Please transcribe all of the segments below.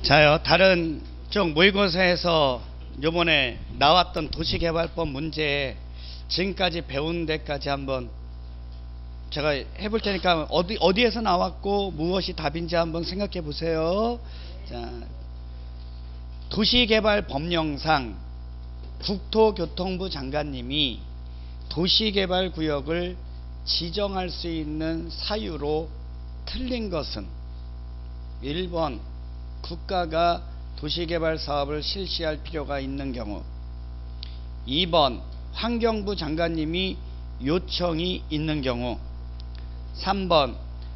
자요, 다른 쪽 모의고사에서 요번에 나왔던 도시개발법 문제 지금까지 배운 데까지 한번 제가 해볼 테니까 어디에서 나왔고 무엇이 답인지 한번 생각해 보세요. 자, 도시개발법령상 국토교통부 장관님이 도시개발구역을 지정할 수 있는 사유로 틀린 것은 1번 국가가 도시개발 사업을 실시할 필요가 있는 경우, 2번 환경부 장관님이 요청이 있는 경우, 3번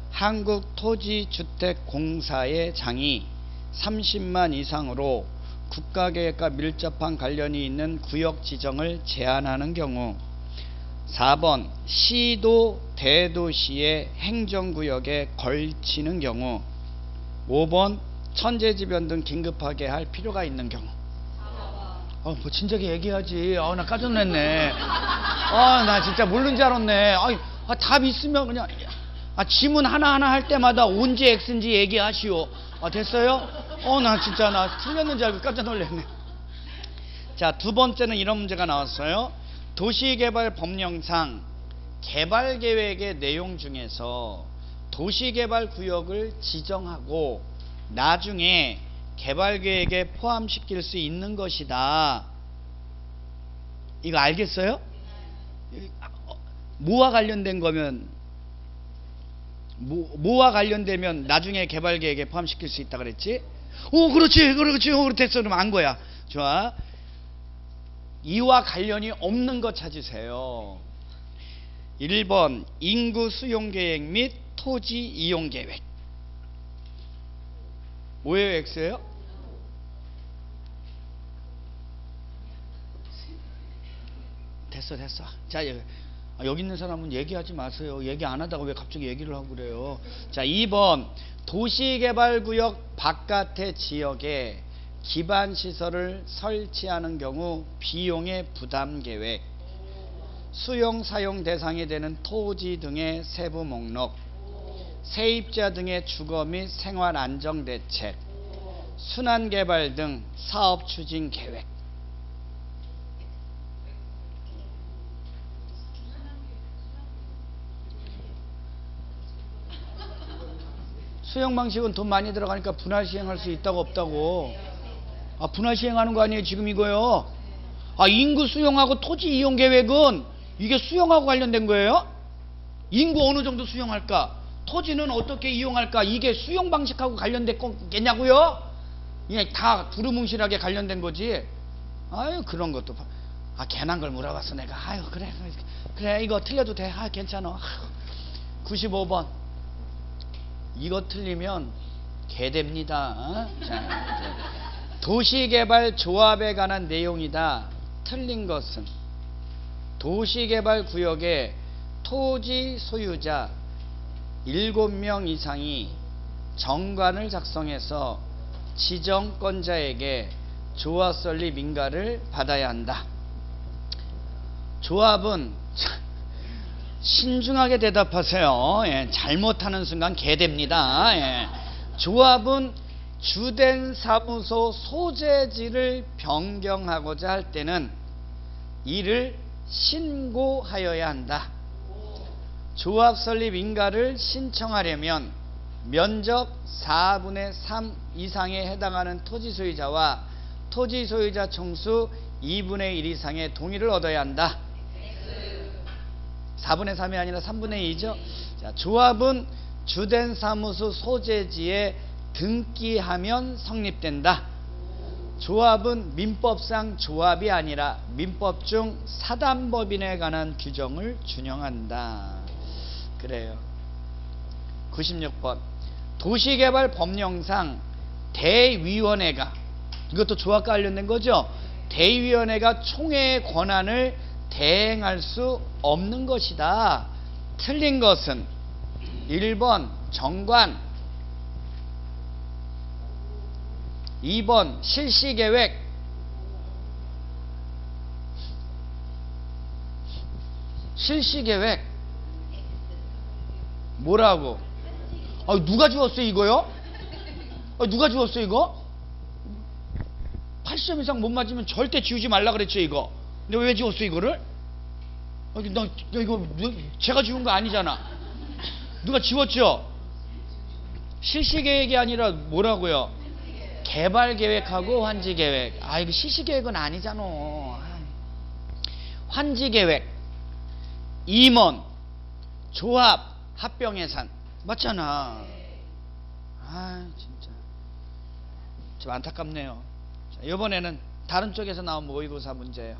한국토지주택공사의 장이 30만 이상으로 국가계획과 밀접한 관련이 있는 구역 지정을 제한하는 경우, 4번 시도 대도시의 행정구역에 걸치는 경우, 5번 천재지변 등 긴급하게 할 필요가 있는 경우. 뭐 진작에 얘기하지. 나 깜짝 놀랐네. 나 진짜 모르는 줄 알았네. 답 있으면 그냥 지문 하나하나 할 때마다 온지 X인지 얘기하시오. 됐어요? 나 틀렸는 줄 알고 깜짝 놀랐네. 자, 두 번째는 이런 문제가 나왔어요. 도시개발법령상 개발계획의 내용 중에서 도시개발구역을 지정하고 나중에 개발계획에 포함시킬 수 있는 것이다. 이거 알겠어요? 뭐와 관련된 거면, 뭐와 관련되면 나중에 개발계획에 포함시킬 수 있다 그랬지? 그렇지. 됐어. 그럼 안 거야. 좋아. 이와 관련이 없는 거 찾으세요. 1번 인구 수용계획 및 토지 이용계획. 뭐예요? X예요? 됐어. 자, 여기 있는 사람은 얘기하지 마세요. 얘기 안 하다가 왜 갑자기 얘기를 하고 그래요. 자, 2번 도시개발구역 바깥의 지역에 기반시설을 설치하는 경우 비용의 부담계획, 수용 사용 대상이 되는 토지 등의 세부 목록, 세입자 등의 주거 및 생활 안정 대책, 순환개발 등 사업 추진 계획. 수용 방식은 돈 많이 들어가니까 분할 시행할 수 있다고 없다고. 분할 시행하는 거 아니에요 지금 이거요. 인구 수용하고 토지 이용 계획은 이게 수용하고 관련된 거예요. 인구 어느 정도 수용할까, 토지는 어떻게 이용할까, 이게 수용 방식하고 관련된 거겠냐고요? 이게 다 두루뭉실하게 관련된 거지. 그런 것도 괜한 걸 물어봤어 내가. 그래 이거 틀려도 돼. 괜찮아. 95번 이거 틀리면 개됩니다. 자, 도시개발 조합에 관한 내용이다. 틀린 것은 도시개발구역에 토지 소유자 7명 이상이 정관을 작성해서 지정권자에게 조합 설립 인가를 받아야 한다. 조합은 신중하게 대답하세요. 잘못하는 순간 개됩니다. 조합은 주된 사무소 소재지를 변경하고자 할 때는 이를 신고하여야 한다. 조합 설립 인가를 신청하려면 면적 4분의 3 이상에 해당하는 토지 소유자와 토지 소유자 총수 2분의 1 이상의 동의를 얻어야 한다. 4분의 3이 아니라 3분의 2죠. 자, 조합은 주된 사무소 소재지에 등기하면 성립된다. 조합은 민법상 조합이 아니라 민법 중 사단법인에 관한 규정을 준용한다. 그래요. 96번 도시개발법령상 대위원회가, 이것도 조합과 관련된 거죠. 대위원회가 총회의 권한을 대행할 수 없는 것이다. 틀린 것은 1번 정관, 2번 실시계획, 실시계획 뭐라고? 누가 주웠어 이거요? 누가 주웠어 이거? 80점 이상 못 맞으면 절대 지우지 말라 그랬죠, 이거. 근데 왜 지웠어, 이거를? 나 이거 제가 지운 거 아니잖아. 누가 지웠죠? 실시계획이 아니라 뭐라고요? 개발계획하고 환지계획. 아, 이거 실시계획은 아니잖아. 환지계획, 임원, 조합, 합병예산. 맞잖아. 아, 진짜 좀 안타깝네요. 자, 이번에는 다른 쪽에서 나온 모의고사 문제예요.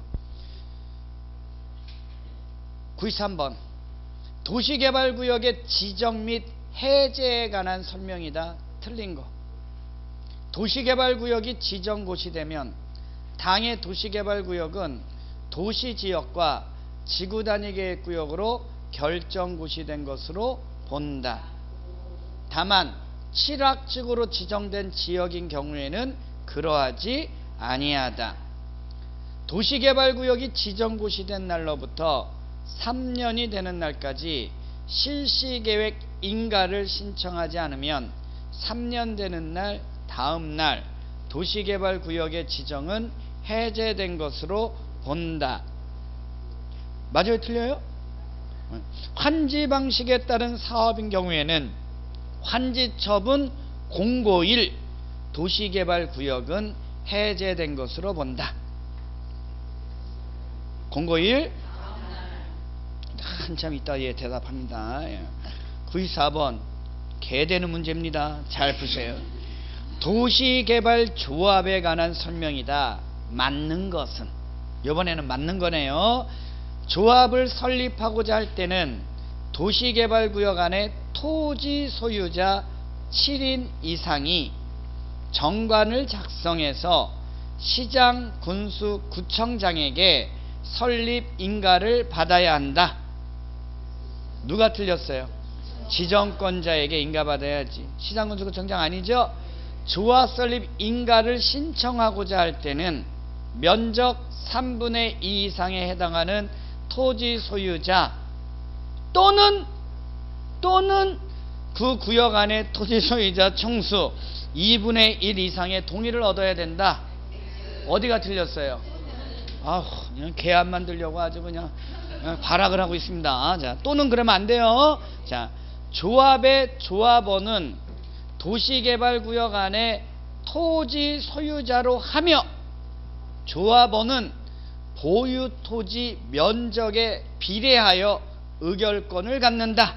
93번. 도시개발구역의 지정 및 해제에 관한 설명이다. 틀린 거. 도시개발구역이 지정곳이 되면 당의 도시개발구역은 도시지역과 지구단위계획구역으로 결정곳이 된 것으로 본다. 다만 칠학직으로 지정된 지역인 경우에는 그러하지 아니하다. 도시개발구역이 지정곳이 된 날로부터 3년이 되는 날까지 실시계획 인가를 신청하지 않으면 3년 되는 날 다음 날 도시개발구역의 지정은 해제된 것으로 본다. 맞아요? 틀려요? 환지 방식에 따른 사업인 경우에는 환지처분 공고일 도시개발구역은 해제된 것으로 본다. 공고일 한참 있다 예 대답합니다. 94번 개되는 문제입니다. 잘 보세요. 도시개발조합에 관한 설명이다. 맞는 것은, 이번에는 맞는 거네요. 조합을 설립하고자 할 때는 도시개발구역 안에 토지 소유자 7인 이상이 정관을 작성해서 시장, 군수, 구청장에게 설립 인가를 받아야 한다. 누가 틀렸어요? 지정권자에게 인가받아야지. 시장, 군수, 구청장 아니죠? 조합 설립 인가를 신청하고자 할 때는 면적 3분의 2 이상에 해당하는 토지 소유자 또는 그 구역 안에 토지 소유자 총수 2분의 1 이상의 동의를 얻어야 된다. 어디가 틀렸어요? 아우, 그냥 개 안 만들려고 아주 그냥 발악을 하고 있습니다. 자, 또는 그러면 안 돼요. 자, 조합의 조합원은 도시개발구역 안에 토지 소유자로 하며 조합원은 보유 토지 면적에 비례하여 의결권을 갖는다.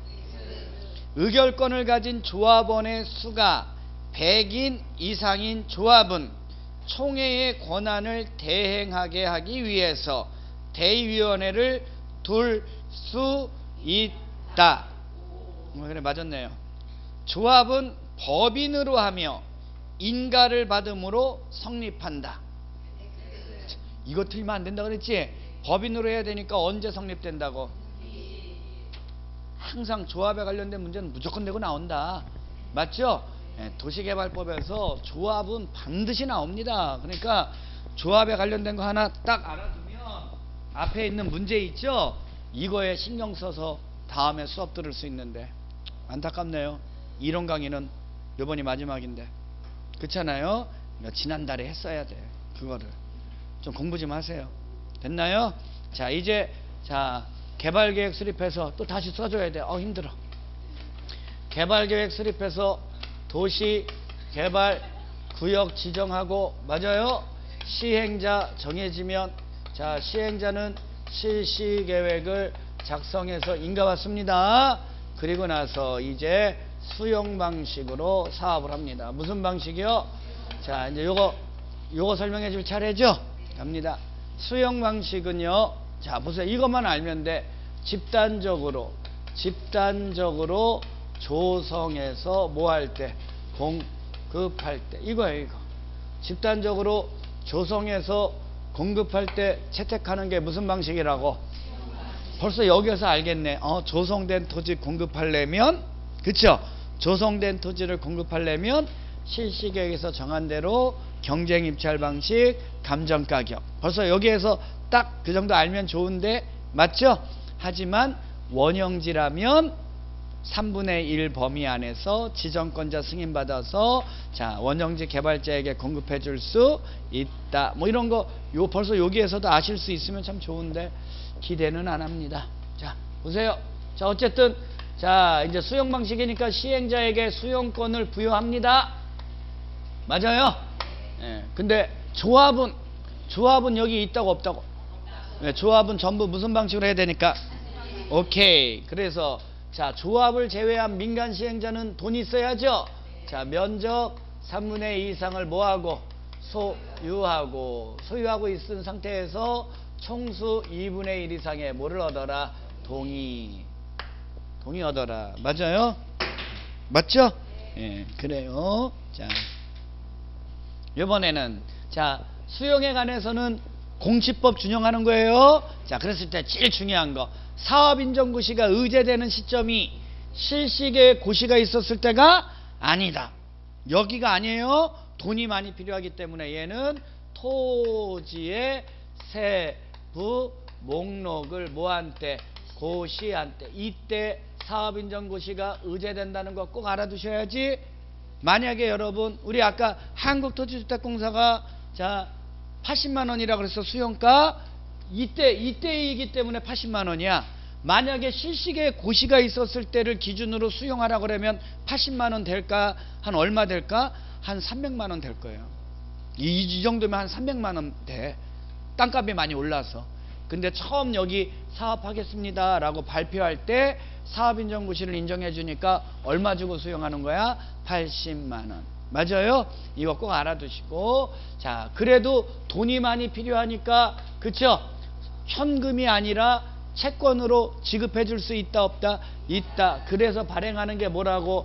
의결권을 가진 조합원의 수가 100인 이상인 조합은 총회의 권한을 대행하게 하기 위해서 대의위원회를 둘 수 있다. 그래, 맞았네요. 조합은 법인으로 하며 인가를 받음으로 성립한다. 이거 틀리면 안 된다 그랬지? 법인으로 해야 되니까 언제 성립된다고? 항상 조합에 관련된 문제는 무조건 되고 나온다. 맞죠? 도시개발법에서 조합은 반드시 나옵니다. 그러니까 조합에 관련된 거 하나 딱 알아두면 앞에 있는 문제 있죠? 이거에 신경 써서 다음에 수업 들을 수 있는데 안타깝네요. 이론 강의는 이번이 마지막인데 그렇잖아요? 지난달에 했어야 돼. 그거를 좀 공부 좀 하세요. 됐나요? 자, 이제 개발계획 수립해서 또 다시 써줘야 돼. 힘들어. 개발계획 수립해서 도시개발구역 지정하고, 맞아요? 시행자 정해지면, 자, 시행자는 실시계획을 작성해서 인가받습니다. 그리고 나서 이제 수용 방식으로 사업을 합니다. 무슨 방식이요? 자, 이제 요거 설명해 줄 차례죠? 갑니다. 수용 방식은요, 자, 보세요. 이것만 알면 돼. 집단적으로 조성해서 뭐 할 때? 공급할 때. 이거예요, 이거. 집단적으로 조성해서 공급할 때 채택하는 게 무슨 방식이라고? 벌써 여기서 알겠네. 조성된 토지 공급하려면, 그쵸? 조성된 토지를 공급하려면 실시계획에서 정한 대로 경쟁 입찰 방식, 감정 가격. 벌써 여기에서 딱 그 정도 알면 좋은데, 맞죠? 하지만 원형지라면 3분의 1 범위 안에서 지정권자 승인받아서 자 원정지 개발자에게 공급해 줄 수 있다. 뭐 이런 거 벌써 여기에서도 아실 수 있으면 참 좋은데 기대는 안 합니다. 자 보세요. 자 어쨌든 자 이제 수용 방식이니까 시행자에게 수용권을 부여합니다. 맞아요? 예. 근데 조합은 여기 있다고 없다고? 네, 조합은 전부 무슨 방식으로 해야 되니까? 오케이. 그래서 자 조합을 제외한 민간 시행자는 돈이 있어야죠. 자 면적 3분의 2 이상을 뭐하고? 소유하고 있은 상태에서 총수 2분의 1 이상의 뭐를 얻어라? 동의 얻어라. 맞아요? 맞죠? 예, 그래요. 자 이번에는 자 수용에 관해서는 공시법 준용하는 거예요. 자 그랬을 때 제일 중요한 거 사업인정고시가 의제되는 시점이 실시계획 고시가 있었을 때가 아니다. 여기가 아니에요. 돈이 많이 필요하기 때문에 얘는 토지의 세부 목록을 뭐한테? 고시한테. 이때 사업인정고시가 의제된다는 거 꼭 알아두셔야지. 만약에 여러분 우리 아까 한국토지주택공사가 자 80만 원이라 그래서 수용가 이때이기 때문에 80만 원이야. 만약에 실시계획 고시가 있었을 때를 기준으로 수용하라 그러면 80만 원 될까? 한 얼마 될까? 한 300만 원 될 거예요. 이 정도면 한 300만 원 돼. 땅값이 많이 올라서. 근데 처음 여기 사업하겠습니다 라고 발표할 때 사업인정고시를 인정해 주니까 얼마 주고 수용하는 거야? 80만 원. 맞아요? 이거 꼭 알아두시고. 자 그래도 돈이 많이 필요하니까 그쵸? 현금이 아니라 채권으로 지급해 줄 수 있다 없다? 있다. 그래서 발행하는 게 뭐라고?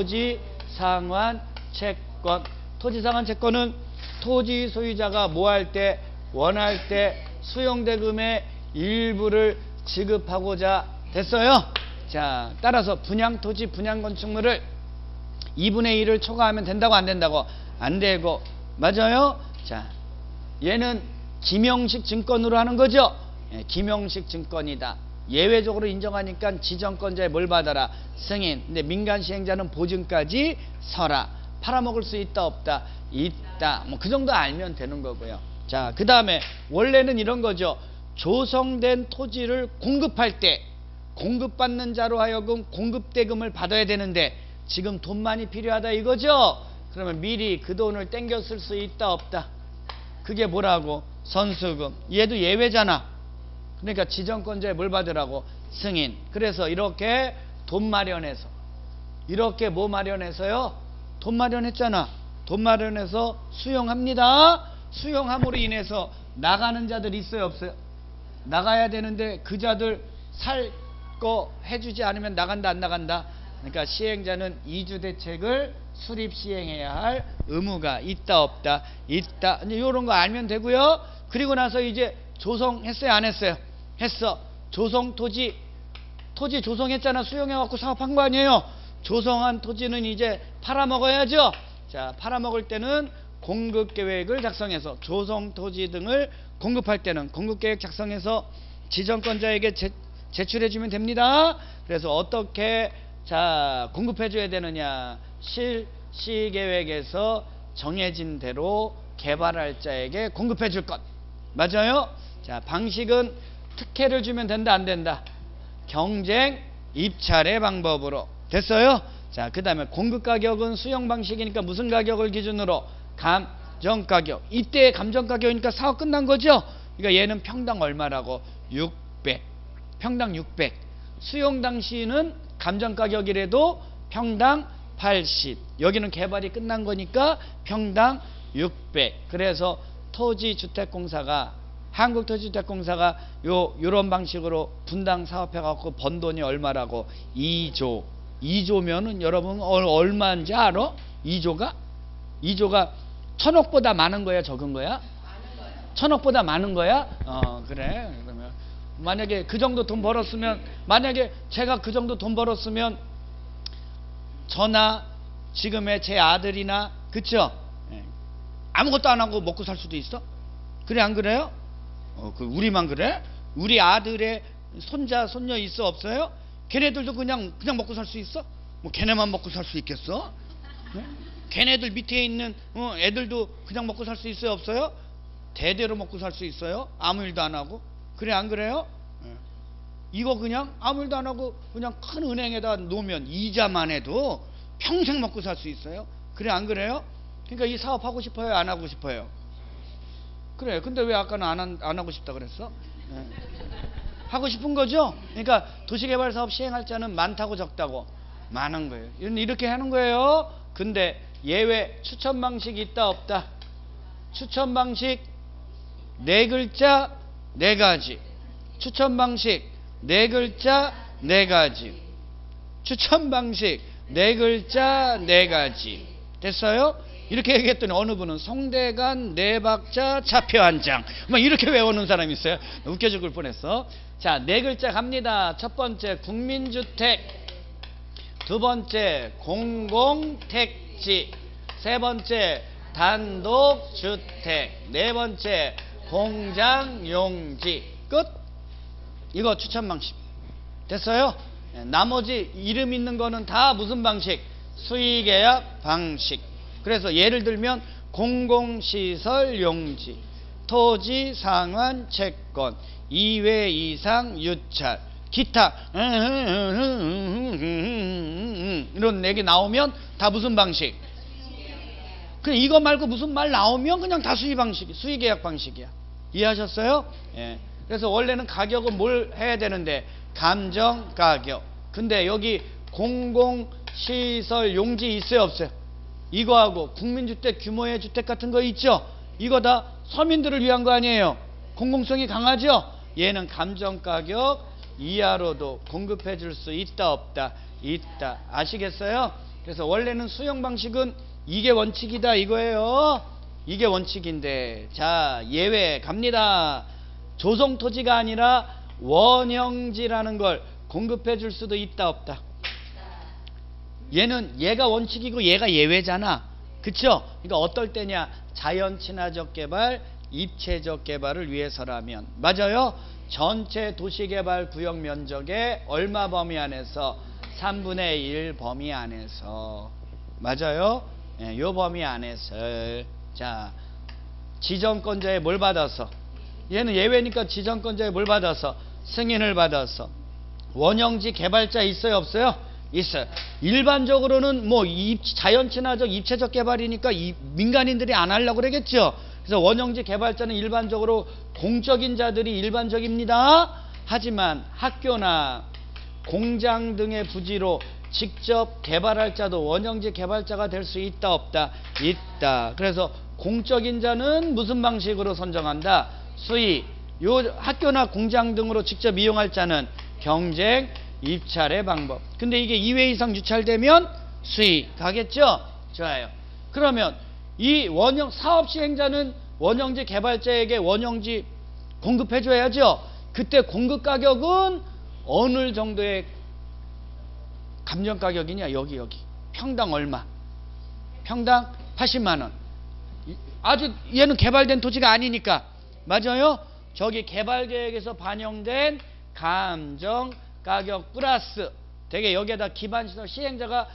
토지상환 채권. 토지상환 채권은 토지 소유자가 뭐 할 때? 원할 때 수용대금의 일부를 지급하고자 됐어요. 자 따라서 분양토지 분양건축물을 2분의 1을 초과하면 된다고 안 된다고? 안 되고. 맞아요? 자 얘는 김영식 증권으로 하는 거죠. 예, 김영식 증권이다. 예외적으로 인정하니까 지정권자에 뭘 받아라? 승인. 근데 민간 시행자는 보증까지 서라. 팔아먹을 수 있다 없다? 있다. 뭐 그 정도 알면 되는 거고요. 자 그 다음에 원래는 이런 거죠. 조성된 토지를 공급할 때 공급받는 자로 하여금 공급대금을 받아야 되는데 지금 돈 많이 필요하다 이거죠. 그러면 미리 그 돈을 땡겨 쓸 수 있다 없다? 그게 뭐라고? 선수금. 얘도 예외잖아. 그러니까 지정권자에 뭘 받으라고? 승인. 그래서 이렇게 돈 마련해서 이렇게 뭐 마련해서요? 돈 마련했잖아. 돈 마련해서 수용합니다. 수용함으로 인해서 나가는 자들 있어요 없어요? 나가야 되는데 그 자들 살 거 해주지 않으면 나간다 안 나간다? 그러니까 시행자는 이주대책을 수립 시행해야 할 의무가 있다 없다? 있다. 이제 이런 거 알면 되고요. 그리고 나서 이제 조성했어요 안 했어요? 했어. 조성 토지 조성했잖아. 수용해갖고 사업한 거 아니에요? 조성한 토지는 이제 팔아먹어야죠. 자 팔아먹을 때는 공급계획을 작성해서 조성 토지 등을 공급할 때는 공급계획 작성해서 지정권자에게 제출해 주면 됩니다. 그래서 어떻게 자 공급해 줘야 되느냐? 실시계획에서 정해진 대로 개발할 자에게 공급해 줄 것. 맞아요? 자 방식은 특혜를 주면 된다 안 된다? 경쟁 입찰의 방법으로. 됐어요? 자 그 다음에 공급가격은 수용 방식이니까 무슨 가격을 기준으로? 감정가격. 이때 감정가격이니까 사업 끝난 거죠. 그러니까 얘는 평당 얼마라고? 600. 평당 600. 수용 당시는 감정가격이라도 평당 80. 여기는 개발이 끝난 거니까 평당 600. 그래서 토지주택공사가 한국토지주택공사가 요런 방식으로 분당 사업해 갖고 번 돈이 얼마라고? 2조. 2조면은 여러분 얼마인지 알아? 2조가 1000억보다 많은 거야 적은 거야? 1000억보다 많은 거야? 그래. 그러면 만약에 그 정도 돈 벌었으면, 만약에 제가 그 정도 돈 벌었으면 저나 지금의 제 아들이나 그쵸? 아무것도 안 하고 먹고 살 수도 있어? 그래 안 그래요? 우리만 그래? 우리 아들의 손자 손녀 있어 없어요? 걔네들도 그냥 먹고 살 수 있어? 뭐 걔네만 먹고 살 수 있겠어? 네? 걔네들 밑에 있는 애들도 그냥 먹고 살 수 있어요, 없어요? 대대로 먹고 살 수 있어요? 아무 일도 안 하고. 그래, 안 그래요? 네. 이거 그냥 아무 일도 안 하고 그냥 큰 은행에다 놓으면 이자만 해도 평생 먹고 살 수 있어요? 그래, 안 그래요? 그러니까 이 사업 하고 싶어요, 안 하고 싶어요? 그래. 근데 왜 아까는 안 하고 싶다 그랬어? 네. 하고 싶은 거죠? 그러니까 도시개발 사업 시행할 자는 많다고 적다고? 많은 거예요. 이렇게 하는 거예요. 근데 예외 추천 방식이 있다 없다? 추천 방식 4글자 4가지. 추천 방식 4글자 4가지. 추천 방식 4글자 4가지. 됐어요? 이렇게 얘기했더니 어느 분은 송대관 4박자 차표 한 장 막 이렇게 외우는 사람이 있어요. 웃겨 죽을 뻔했어. 자, 4글자 갑니다. 첫 번째 국민주택, 두 번째 공공택지, 세 번째 단독주택, 네 번째 공장용지. 끝. 이거 추천 방식. 됐어요? 나머지 이름 있는 거는 다 무슨 방식? 수의계약 방식. 그래서 예를 들면 공공시설 용지, 토지 상환 채권, 2회 이상 유찰, 기타 이런 얘기 나오면 다 무슨 방식? 그냥 이거 말고 무슨 말 나오면 그냥 다 수의 방식이, 수의계약 방식이야. 이해하셨어요? 예. 그래서 원래는 가격은 뭘 해야 되는데 감정가격. 근데 여기 공공시설 용지 있어요, 없어요? 이거하고 국민주택 규모의 주택 같은 거 있죠? 이거 다 서민들을 위한 거 아니에요? 공공성이 강하죠? 얘는 감정가격 이하로도 공급해 줄 수 있다 없다? 있다. 아시겠어요? 그래서 원래는 수용 방식은 이게 원칙이다 이거예요. 이게 원칙인데, 자, 예외 갑니다. 조성토지가 아니라 원형지라는 걸 공급해 줄 수도 있다 없다? 얘가 원칙이고 얘가 예외잖아. 그쵸? 그러니까 어떨 때냐? 자연 친화적 개발, 입체적 개발을 위해서라면. 맞아요? 전체 도시개발 구역 면적의 얼마 범위 안에서? 3분의 1 범위 안에서. 맞아요? 예, 요 범위 안에서. 자, 지정권자에 뭘 받아서? 얘는 예외니까 지정권자에 뭘 받아서? 승인을 받아서. 원형지 개발자 있어요, 없어요? 있어요. 일반적으로는 뭐 자연 친화적 입체적 개발이니까 민간인들이 안 하려고 그러겠죠. 그래서 원형지 개발자는 일반적으로 공적인 자들이 일반적입니다. 하지만 학교나 공장 등의 부지로 직접 개발할 자도 원형지 개발자가 될 수 있다 없다? 있다. 그래서 공적인 자는 무슨 방식으로 선정한다? 수의. 요 학교나 공장 등으로 직접 이용할 자는 경쟁 입찰의 방법. 근데 이게 2회 이상 유찰되면 수의 가겠죠? 좋아요. 그러면 이 원형 사업 시행자는 원형지 개발자에게 원형지 공급해 줘야죠. 그때 공급 가격은 어느 정도의 감정 가격이냐? 여기 평당 얼마? 평당 80만 원. 아주 얘는 개발된 토지가 아니니까. 맞아요? 저기 개발 계획에서 반영된 감정 가격 플러스 되게 여기에다 기반시설 시행자가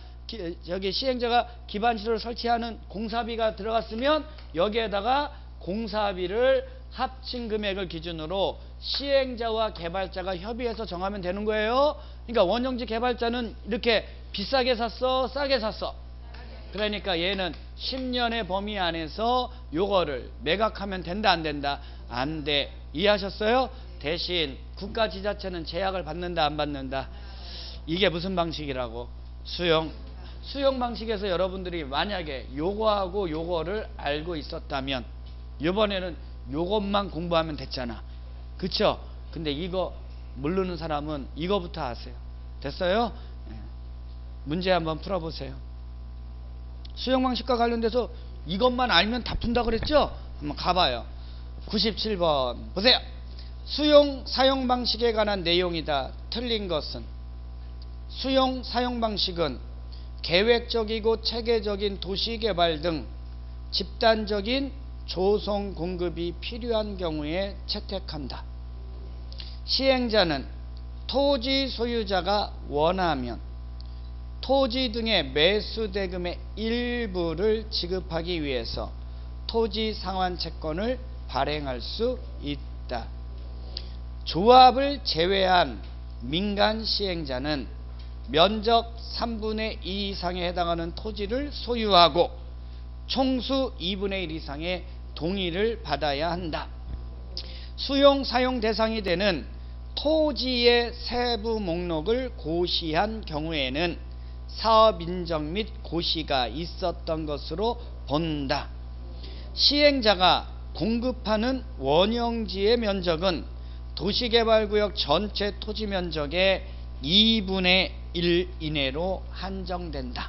기반시설을 설치하는 공사비가 들어갔으면 여기에다가 공사비를 합친 금액을 기준으로 시행자와 개발자가 협의해서 정하면 되는 거예요. 그러니까 원형지 개발자는 이렇게 비싸게 샀어, 싸게 샀어? 그러니까 얘는 10년의 범위 안에서 요거를 매각하면 된다 안 된다? 안 돼. 이해하셨어요? 대신 국가 지자체는 제약을 받는다 안 받는다? 이게 무슨 방식이라고? 수용 방식에서 여러분들이 만약에 요거하고 요거를 알고 있었다면 이번에는 요것만 공부하면 됐잖아. 그쵸? 근데 이거 모르는 사람은 이거부터 아세요. 됐어요? 문제 한번 풀어보세요. 수용 방식과 관련돼서 이것만 알면 다 푼다 그랬죠? 한번 가봐요. 97번 보세요. 수용 사용 방식에 관한 내용이다. 틀린 것은? 수용 사용 방식은 계획적이고 체계적인 도시개발 등 집단적인 조성 공급이 필요한 경우에 채택한다. 시행자는 토지 소유자가 원하면 토지 등의 매수 대금의 일부를 지급하기 위해서 토지 상환 채권을 발행할 수 있다. 조합을 제외한 민간 시행자는 면적 3분의 2 이상에 해당하는 토지를 소유하고 총수 2분의 1 이상의 동의를 받아야 한다. 수용 사용 대상이 되는 토지의 세부 목록을 고시한 경우에는 사업 인정 및 고시가 있었던 것으로 본다. 시행자가 공급하는 원형지의 면적은 도시개발구역 전체 토지 면적의 2분의 1 이내로 한정된다.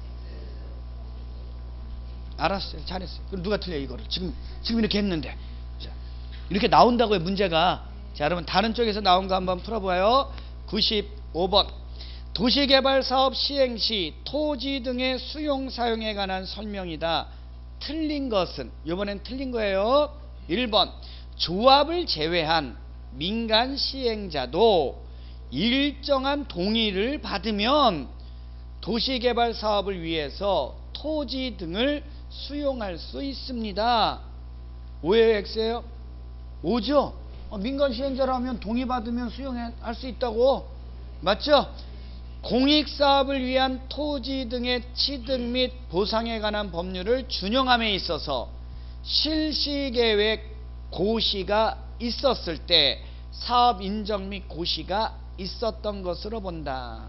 알았어요. 잘했어요. 그럼 누가 틀려 이거를? 지금 이렇게 했는데. 자, 이렇게 나온다고요, 문제가. 자, 여러분 다른 쪽에서 나온 거 한번 풀어봐요. 95번. 도시개발 사업 시행 시 토지 등의 수용 사용에 관한 설명이다. 틀린 것은, 이번엔 틀린 거예요. 1번. 조합을 제외한 민간 시행자도 일정한 동의를 받으면 도시개발 사업을 위해서 토지 등을 수용할 수 있습니다. 오예요, X예요? 오죠? 민간 시행자라면 동의받으면 수용할 수 있다고. 맞죠? 공익사업을 위한 토지 등의 취득 및 보상에 관한 법률을 준용함에 있어서 실시계획 고시가 있었을 때 사업 인정 및 고시가 있었던 것으로 본다.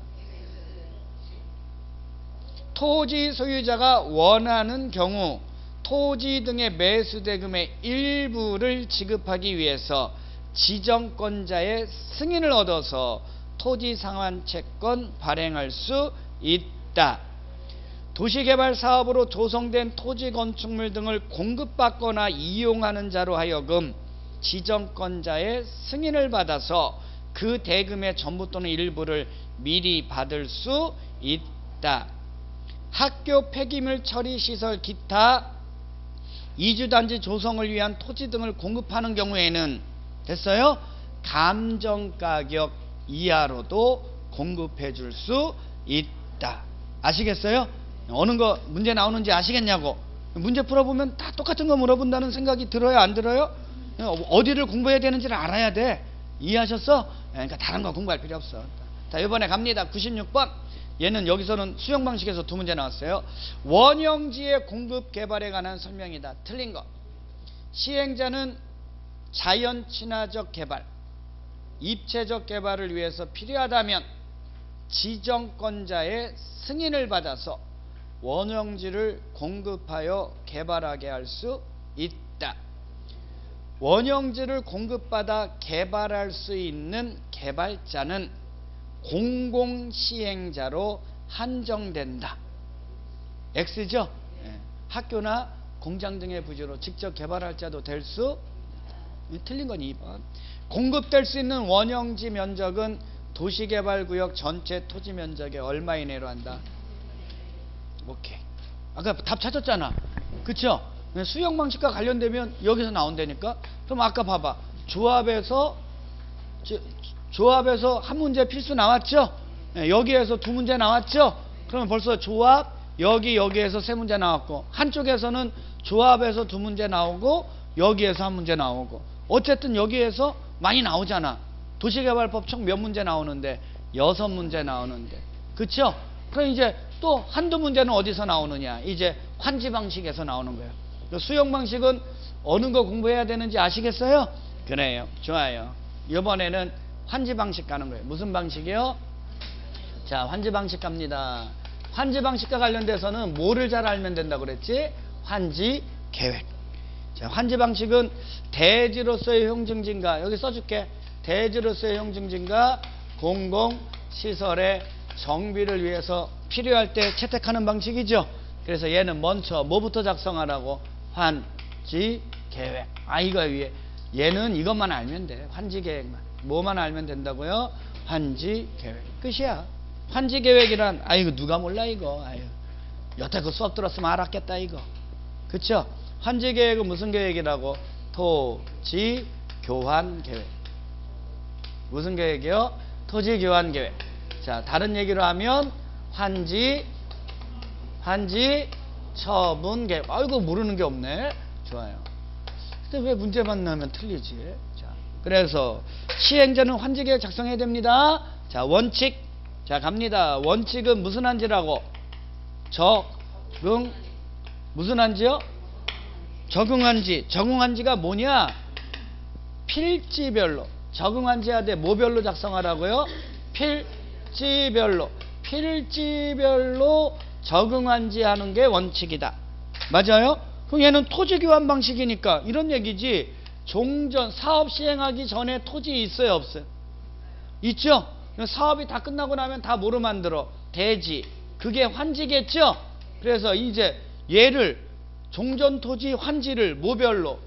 토지 소유자가 원하는 경우 토지 등의 매수 대금의 일부를 지급하기 위해서 지정권자의 승인을 얻어서 토지 상환 채권 발행할 수 있다. 도시개발 사업으로 조성된 토지 건축물 등을 공급받거나 이용하는 자로 하여금 지정권자의 승인을 받아서 그 대금의 전부 또는 일부를 미리 받을 수 있다. 학교 폐기물 처리 시설 기타 이주단지 조성을 위한 토지 등을 공급하는 경우에는 됐어요? 감정가격 이하로도 공급해 줄 수 있다. 아시겠어요? 어느 거 문제 나오는지 아시겠냐고. 문제 풀어보면 다 똑같은 거 물어본다는 생각이 들어요, 안 들어요? 어디를 공부해야 되는지를 알아야 돼. 이해하셨어? 그러니까 다른 거 공부할 필요 없어. 자, 이번에 갑니다. 96번. 얘는 여기서는 수용 방식에서 두 문제 나왔어요. 원형지의 공급 개발에 관한 설명이다. 틀린 거. 시행자는 자연 친화적 개발, 입체적 개발을 위해서 필요하다면 지정권자의 승인을 받아서 원형지를 공급하여 개발하게 할 수 있다. 원형지를 공급받아 개발할 수 있는 개발자는 공공시행자로 한정된다. X죠? 학교나 공장 등의 부지로 직접 개발할 자도 될 수 틀린 건 2번. 공급될 수 있는 원형지 면적은 도시개발구역 전체 토지 면적의 얼마 이내로 한다. 오케이. 아까 답 찾았잖아. 그쵸? 수용 방식과 관련되면 여기서 나온다니까. 그럼 아까 봐봐. 조합에서 한 문제 필수 나왔죠? 여기에서 두 문제 나왔죠? 그러면 벌써 조합 여기에서 세 문제 나왔고, 한쪽에서는 조합에서 두 문제 나오고 여기에서 한 문제 나오고, 어쨌든 여기에서 많이 나오잖아. 도시개발법 총 몇 문제 나오는데 6문제 나오는데, 그쵸? 그럼 이제 또 한두 문제는 어디서 나오느냐? 이제 환지 방식에서 나오는 거예요. 수용 방식은 어느 거 공부해야 되는지 아시겠어요? 그래요. 좋아요. 이번에는 환지 방식 가는 거예요. 무슨 방식이요? 자, 환지 방식 갑니다. 환지 방식과 관련돼서는 뭐를 잘 알면 된다고 그랬지? 환지 계획. 자, 환지 방식은 대지로서의 효용증진과, 여기 써줄게. 대지로서의 효용증진과 공공시설의 정비를 위해서 필요할 때 채택하는 방식이죠. 그래서 얘는 먼저 뭐부터 작성하라고? 환지 계획. 이거 위에. 얘는 이것만 알면 돼. 환지 계획만. 뭐만 알면 된다고요? 환지 계획. 끝이야. 환지 계획이란, 이거 누가 몰라 이거. 여태 그 수업 들었으면 알았겠다 이거. 그쵸? 환지 계획은 무슨 계획이라고? 토지 교환 계획. 무슨 계획이요? 토지 교환 계획. 자, 다른 얘기로 하면 환지 처분 계획. 아이고, 모르는 게 없네. 좋아요. 근데 왜 문제만 나면 틀리지? 자, 그래서 시행자는 환지 계획 작성해야 됩니다. 자, 원칙. 자, 갑니다. 원칙은 무슨 한지라고? 적응. 무슨 한지요? 적응한지. 적응한지가 뭐냐? 필지별로. 적응한지 해야 돼. 뭐별로 작성하라고요? 필지별로. 필지별로 적응한지 하는 게 원칙이다. 맞아요? 그럼 얘는 토지 교환 방식이니까 이런 얘기지. 종전 사업 시행하기 전에 토지 있어요, 없어요? 있죠? 사업이 다 끝나고 나면 다 뭐로 만들어? 대지. 그게 환지겠죠? 그래서 이제 얘를 종전 토지 환지를 뭐별로?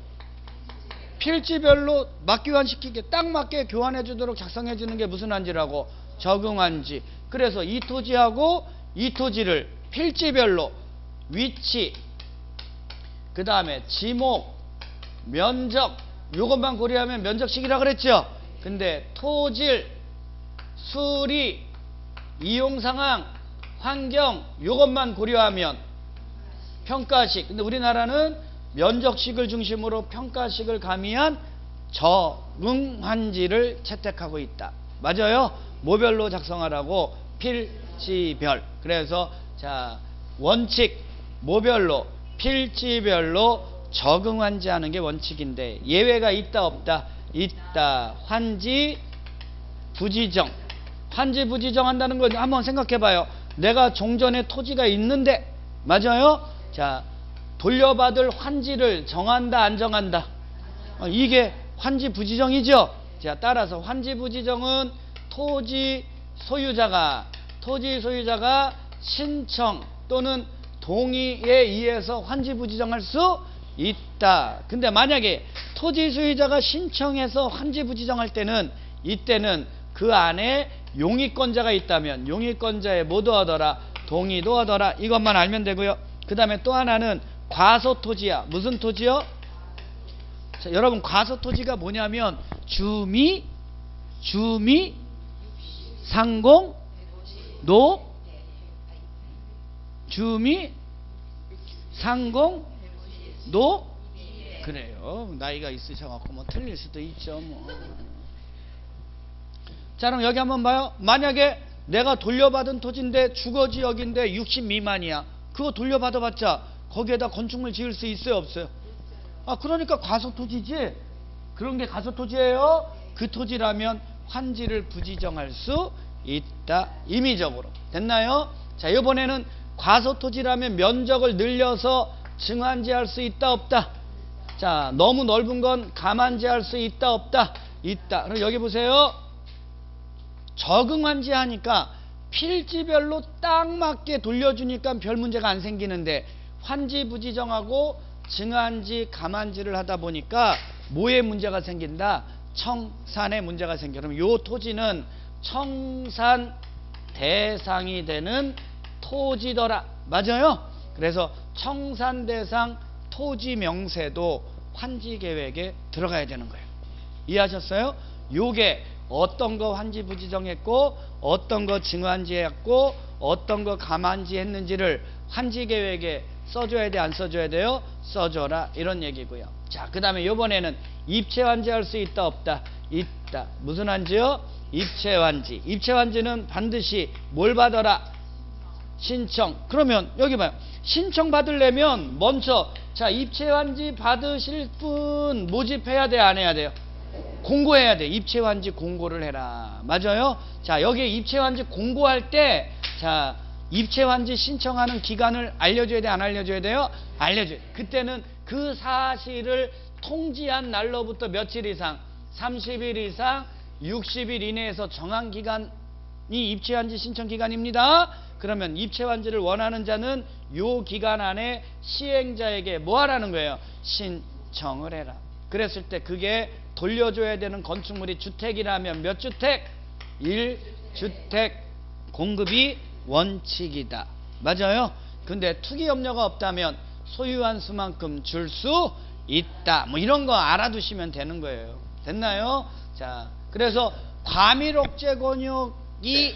필지별로 맞교환시키게 딱 맞게 교환해 주도록 작성해 주는 게 무슨 한지라고? 적응한지. 그래서 이 토지하고 이 토지를 필지별로 위치, 그 다음에 지목, 면적, 요것만 고려하면 면적식이라 그랬죠? 근데 토질, 수리, 이용상황, 환경, 요것만 고려하면 평가식. 근데 우리나라는 면적식을 중심으로 평가식을 가미한 적응한지를 채택하고 있다. 맞아요? 뭐별로 작성하라고? 필지별. 그래서 자, 원칙 뭐별로? 필지별로 적응한지 하는 게 원칙인데 예외가 있다 없다? 있다. 환지 부지정. 환지 부지정 한다는 건 한번 생각해 봐요. 내가 종전에 토지가 있는데, 맞아요? 자, 돌려받을 환지를 정한다 안 정한다? 이게 환지 부지정이죠. 자, 따라서 환지 부지정은 토지 소유자가 신청 또는 동의에 의해서 환지 부지정할 수 있다. 근데 만약에 토지 소유자가 신청해서 환지 부지정할 때는 이때는 그 안에 용의권자가 있다면 용의권자에 뭐도 하더라? 동의도 하더라. 이것만 알면 되고요. 그 다음에 또 하나는 과소토지야. 무슨 토지요? 자, 여러분 과소토지가 뭐냐면 주미, 상공, 주미, 상공, 그래요. 나이가 있으셔갖고 뭐 틀릴 수도 있죠. 뭐. 자, 그럼 여기 한번 봐요. 만약에 내가 돌려받은 토지인데 주거지역인데 60 미만이야. 그거 돌려받아봤자 거기에다 건축물 지을 수 있어요, 없어요? 아, 그러니까 과소토지지. 그런 게 과소토지예요. 그 토지라면 환지를 부지정할 수 있다. 임의적으로. 됐나요? 자, 이번에는 과소토지라면 면적을 늘려서 증환지할 수 있다 없다? 자, 너무 넓은 건 감환지할 수 있다 없다? 있다. 그럼 여기 보세요. 적응환지 하니까 필지별로 딱 맞게 돌려주니까 별 문제가 안 생기는데 환지 부지정하고 증환지 감환지를 하다 보니까 뭐에 문제가 생긴다? 청산에 문제가 생겨. 그럼 요 토지는 청산 대상이 되는 토지더라. 맞아요? 그래서 청산 대상 토지 명세도 환지 계획에 들어가야 되는 거예요. 이해하셨어요? 요게 어떤 거 환지 부지정했고 어떤 거 증환지 했고 어떤 거 감환지 했는지를 환지 계획에 써줘야 돼, 안 써줘야 돼요? 써줘라. 이런 얘기고요. 자, 그 다음에 요번에는 입체 환지 할 수 있다 없다? 있다. 무슨 환지요? 입체 환지. 입체 환지는 반드시 뭘 받아라? 신청. 그러면 여기 봐요. 신청 받으려면 먼저 자, 입체 환지 받으실 분 모집해야 돼, 안 해야 돼요? 공고해야 돼. 입체 환지 공고를 해라. 맞아요? 자, 여기에 입체 환지 공고할 때 자, 입체 환지 신청하는 기간을 알려줘야 돼, 안 알려줘야 돼요? 알려줘야 돼. 그때는 그 사실을 통지한 날로부터 며칠 이상? 30일 이상 60일 이내에서 정한 기간이 입체 환지 신청 기간입니다. 그러면 입체 환지를 원하는 자는 요 기간 안에 시행자에게 뭐 하라는 거예요? 신청을 해라. 그랬을 때 그게 돌려줘야 되는 건축물이 주택이라면 몇 주택? 1주택 공급이 원칙이다. 맞아요? 근데 투기업료가 없다면 소유한 수만큼 줄 수 있다. 뭐 이런 거 알아두시면 되는 거예요. 됐나요? 자, 그래서 과밀억제 권역이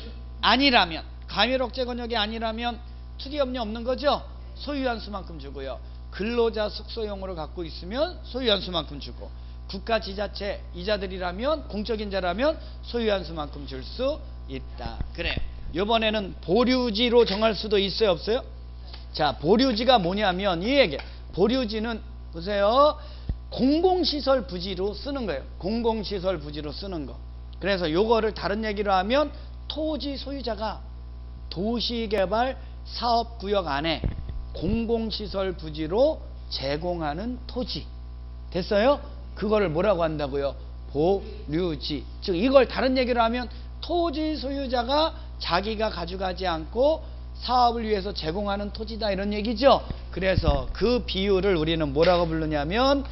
아니라면 투기업리 없는 거죠. 소유한 수만큼 주고요. 근로자 숙소용으로 갖고 있으면 소유한 수만큼 주고, 국가 지자체 이자들이라면, 공적인자라면 소유한 수만큼 줄 수 있다. 그래. 이번에는 보류지로 정할 수도 있어요, 없어요? 자, 보류지가 뭐냐면 이 얘기. 보류지는 보세요. 공공시설 부지로 쓰는 거예요. 공공시설 부지로 쓰는 거. 그래서 요거를 다른 얘기로 하면 토지 소유자가 도시개발 사업구역 안에 공공시설 부지로 제공하는 토지. 됐어요? 그거를 뭐라고 한다고요? 보류지. 즉 이걸 다른 얘기로 하면 토지 소유자가 자기가 가져가지 않고 사업을 위해서 제공하는 토지다, 이런 얘기죠. 그래서 그 비율을 우리는 뭐라고 부르냐면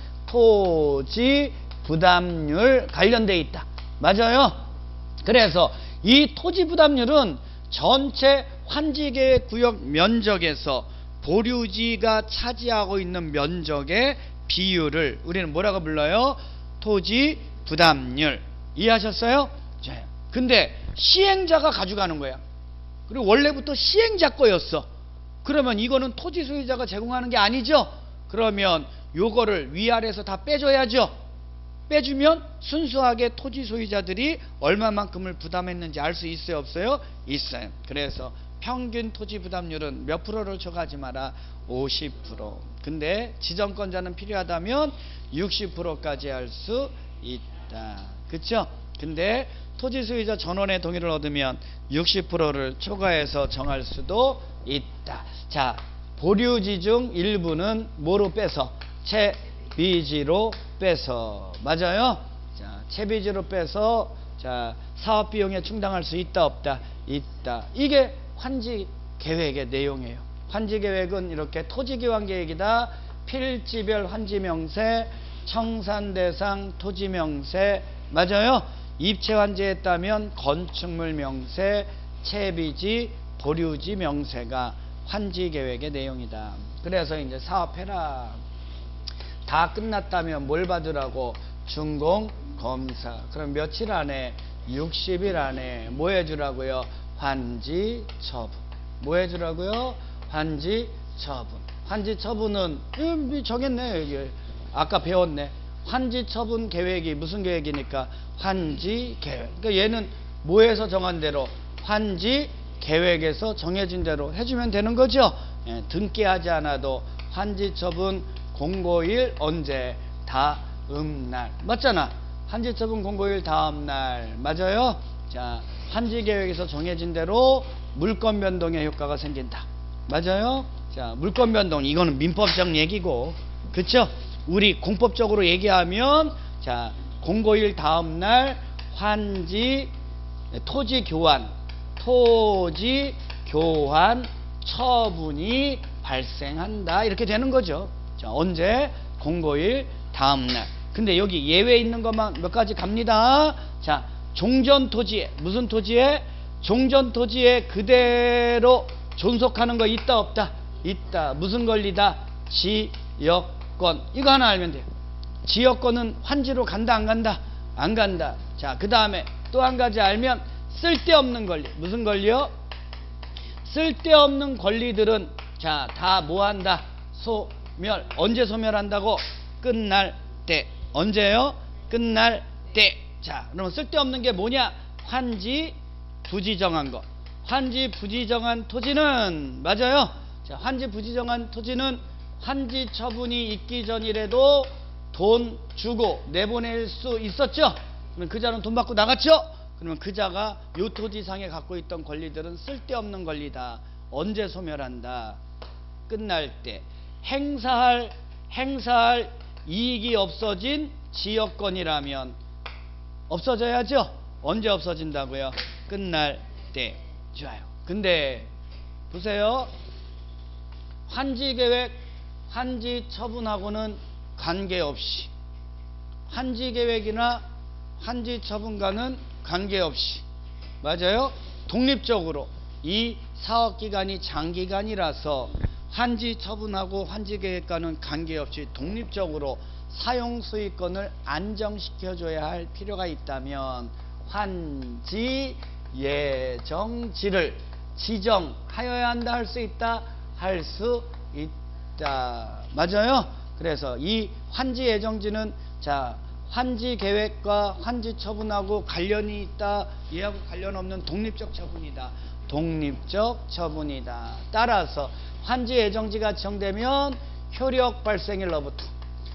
토지 부담률 관련돼 있다. 맞아요? 그래서 이 토지 부담률은 전체 환지계획 구역 면적에서 보류지가 차지하고 있는 면적의 비율을 우리는 뭐라고 불러요? 토지 부담률. 이해하셨어요? 자, 근데 시행자가 가져가는 거야. 그리고 원래부터 시행자 거였어. 그러면 이거는 토지 소유자가 제공하는 게 아니죠? 그러면 요거를 위아래에서 다 빼줘야죠. 빼주면 순수하게 토지 소유자들이 얼마만큼을 부담했는지 알 수 있어요, 없어요? 있어요. 그래서 평균 토지 부담률은 몇 프로를 쳐가지 마라? 50%. 근데 지정권자는 필요하다면 60%까지 할 수 있다. 그쵸? 근데 토지 소유자 전원의 동의를 얻으면 60%를 초과해서 정할 수도 있다. 자, 보류지 중 일부는 뭐로 빼서? 채비지로 빼서. 맞아요? 자, 채비지로 빼서 자, 사업 비용에 충당할 수 있다, 없다? 있다. 이게 환지 계획의 내용이에요. 환지 계획은 이렇게 토지 기반 계획이다. 필지별 환지 명세, 청산 대상 토지 명세. 맞아요? 입체 환지했다면 건축물 명세, 채비지, 보류지 명세가 환지 계획의 내용이다. 그래서 이제 사업해라. 다 끝났다면 뭘 받으라고? 준공 검사. 그럼 며칠 안에? 60일 안에 뭐 해주라고요? 환지 처분. 뭐 해주라고요? 환지 처분. 환지 처분은 정했네. 여기 아까 배웠네. 환지 처분 계획이 무슨 계획이니까? 환지 계획. 그러니까 얘는 뭐에서 정한 대로? 환지 계획에서 정해진 대로 해주면 되는 거죠. 예, 등기하지 않아도 환지 처분 공고일 언제? 다음날. 맞잖아. 환지 처분 공고일 다음날. 맞아요? 자, 환지 계획에서 정해진 대로 물권 변동의 효과가 생긴다. 맞아요? 자, 물권 변동, 이거는 민법적 얘기고, 그쵸? 우리 공법적으로 얘기하면, 자, 공고일 다음날 환지 토지 교환 처분이 발생한다, 이렇게 되는 거죠. 자, 언제? 공고일 다음날. 근데 여기 예외 있는 것만 몇 가지 갑니다. 자, 종전 토지에, 무슨 토지에? 종전 토지에 그대로 존속하는 거 있다, 없다? 있다. 무슨 권리다? 지역권. 이거 하나 알면 돼요. 지역권은 환지로 간다, 안 간다? 안 간다. 자, 그 다음에 또 한 가지 알면 쓸데없는 권리. 무슨 권리요? 쓸데없는 권리들은 자, 다 뭐 한다? 소멸. 언제 소멸한다고? 끝날 때. 언제요? 끝날 때. 자, 그러면 쓸데없는 게 뭐냐? 환지 부지정한 거. 환지 부지정한 토지는, 맞아요? 자, 환지 부지정한 토지는 환지 처분이 있기 전이라도 돈 주고 내보낼 수 있었죠? 그러면 그 자는 돈 받고 나갔죠? 그러면 그 자가 요 토지상에 갖고 있던 권리들은 쓸데없는 권리다. 언제 소멸한다? 끝날 때. 행사할 이익이 없어진 지역권이라면 없어져야죠? 언제 없어진다고요? 끝날 때. 좋아요. 근데 보세요. 환지계획, 환지 처분하고는 관계없이, 환지계획이나 환지 처분과는 관계없이, 맞아요? 독립적으로 이 사업기간이 장기간이라서 환지 처분하고 환지계획과는 관계없이 독립적으로 사용수익권을 안정시켜줘야 할 필요가 있다면 환지 예정지를 지정하여야 한다, 할 수 있다, 할 수 있다. 맞아요? 그래서 이 환지 예정지는 자, 환지 계획과 환지 처분하고 관련이 있다, 이하고 관련 없는 독립적 처분이다. 독립적 처분이다. 따라서 환지 예정지가 지정되면 효력 발생일로부터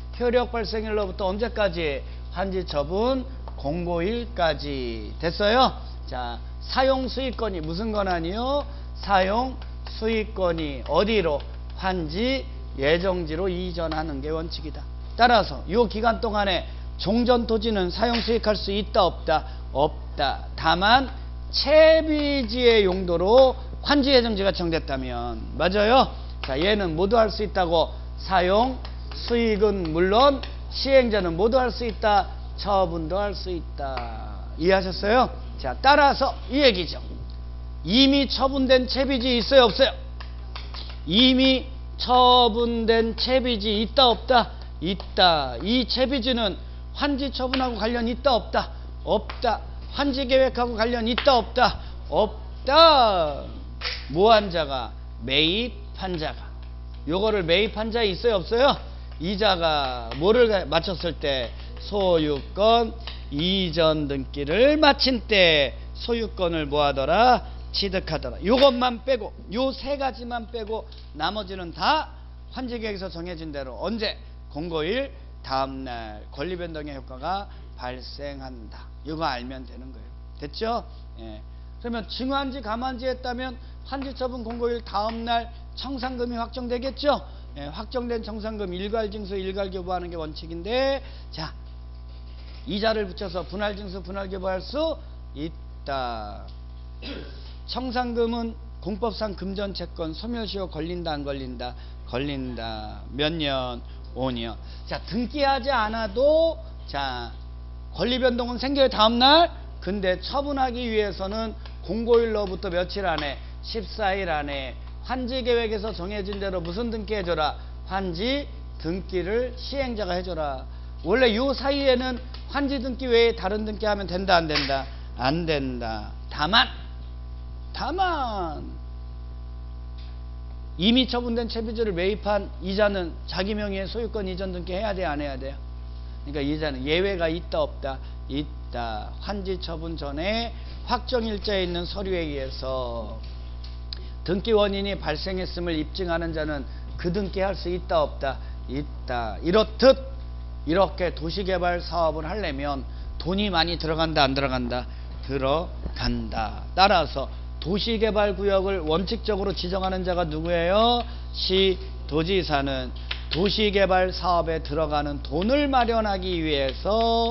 언제까지? 환지 처분 공고일까지. 됐어요? 자, 사용 수익권이 무슨 권한이요? 사용 수익권이 어디로? 환지 예정지로 이전하는 게 원칙이다. 따라서 이 기간 동안에 종전 토지는 사용 수익할 수 있다, 없다? 없다. 다만 채비지의 용도로 환지 예정지가 정됐다면. 맞아요? 자, 얘는 모두 할 수 있다고. 사용 수익은 물론 시행자는 모두 할 수 있다, 처분도 할 수 있다. 이해하셨어요? 자, 따라서 이 얘기죠. 이미 처분된 채비지 있어요, 없어요? 이미 처분된 채비지 있다, 없다? 있다. 이 채비지는 환지 처분하고 관련 있다, 없다? 없다. 환지 계획하고 관련 있다, 없다? 없다. 뭐한 자가? 매입한 자가. 요거를 매입한 자 있어요, 없어요? 이자가 뭐를 마쳤을 때? 소유권 이전 등기를 마친 때 소유권을 뭐하더라? 취득하더라. 요것만 빼고, 요 세 가지만 빼고 나머지는 다 환지계획에서 정해진 대로 언제? 공고일 다음날 권리변동의 효과가 발생한다. 이거 알면 되는 거예요. 됐죠? 예. 그러면 증환지 감환지 했다면 환지 처분 공고일 다음날 청산금이 확정되겠죠? 예, 확정된 청산금 일괄징수 일괄교부하는 게 원칙인데, 자, 이자를 붙여서 분할징수 분할교부할 수 있다. 청산금은 공법상 금전채권 소멸시효 걸린다, 안 걸린다? 걸린다. 몇 년? 5년. 자, 등기하지 않아도 자, 권리변동은 생겨요, 다음날. 근데 처분하기 위해서는 공고일로부터 며칠 안에? 14일 안에 환지계획에서 정해진 대로 무슨 등기 해줘라? 환지 등기를 시행자가 해줘라. 원래 요 사이에는 환지 등기 외에 다른 등기 하면 된다, 안 된다? 안 된다. 다만 이미 처분된 채비지를 매입한 이자는 자기 명의의 소유권 이전 등기 해야 돼, 안 해야 돼요? 그러니까 이자는 예외가 있다, 없다? 있다. 환지 처분 전에 확정일자에 있는 서류에 의해서 등기 원인이 발생했음을 입증하는 자는 그 등기 할 수 있다, 없다? 있다. 이렇듯 이렇게 도시개발 사업을 하려면 돈이 많이 들어간다, 안 들어간다? 들어간다. 따라서 도시개발구역을 원칙적으로 지정하는 자가 누구예요? 시도지사는 도시개발 사업에 들어가는 돈을 마련하기 위해서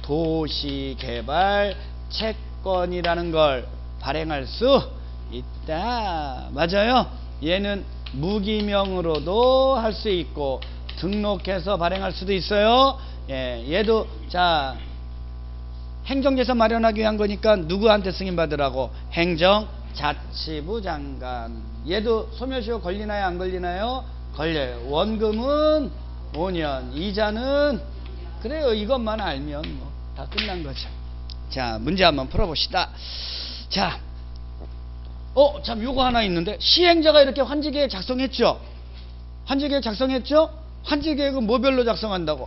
도시개발 채권이라는 걸 발행할 수 있다. 맞아요? 얘는 무기명으로도 할 수 있고 등록해서 발행할 수도 있어요. 예, 얘도 자, 행정재산 마련하기 위한 거니까 누구한테 승인받으라고? 행정자치부 장관. 얘도 소멸시효 걸리나요, 안 걸리나요? 걸려요. 원금은 5년, 이자는 그래요. 이것만 알면 뭐 다 끝난 거죠. 자, 문제 한번 풀어봅시다. 자, 참 요거 하나 있는데, 시행자가 이렇게 환지계획 작성했죠? 환지계획 작성했죠? 환지계획은 뭐별로 작성한다고?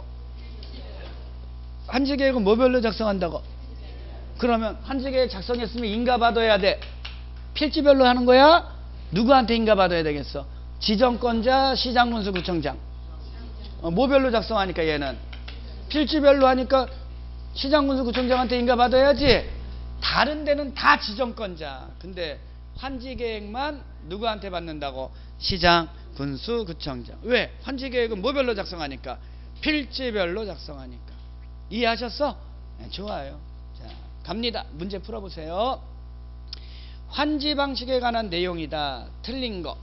환지계획은 뭐별로 작성한다고? 그러면 환지계획 작성했으면 인가받아야 돼. 필지별로 하는 거야? 누구한테 인가받아야 되겠어? 지정권자, 시장군수, 구청장. 뭐별로 작성하니까 얘는? 필지별로 하니까 시장군수, 구청장한테 인가받아야지. 다른 데는 다 지정권자. 근데 환지계획만 누구한테 받는다고? 시장, 군수, 구청장. 왜? 환지계획은 뭐별로 작성하니까? 필지별로 작성하니까. 이해하셨어? 네, 좋아요. 자, 갑니다. 문제 풀어보세요. 환지 방식에 관한 내용이다. 틀린 거.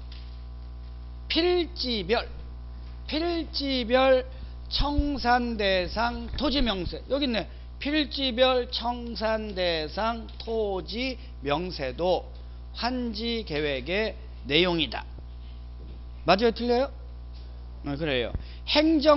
필지별 청산대상 토지명세. 여기 있네. 필지별 청산대상 토지명세도 환지계획의 내용이다. 맞아요, 틀려요? 그래요.